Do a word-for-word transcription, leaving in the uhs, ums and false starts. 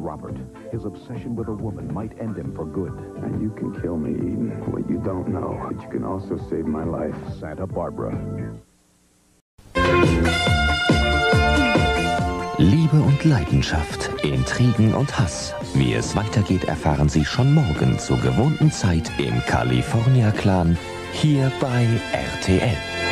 Robert. His obsession with a woman might end him for good. And you can kill me, Eden. What you don't know, but you can also save my life. Santa Barbara. Liebe und Leidenschaft, Intrigen und Hass. Wie es weitergeht, erfahren Sie schon morgen zur gewohnten Zeit im California Clan, hier bei R T L.